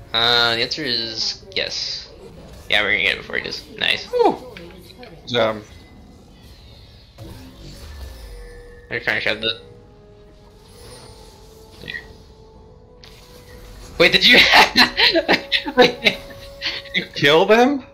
The answer is yes. Yeah, we're gonna get it before he does. Nice. Woo! Jam. They're trying to shove the. Wait, did you? Wait. You killed him?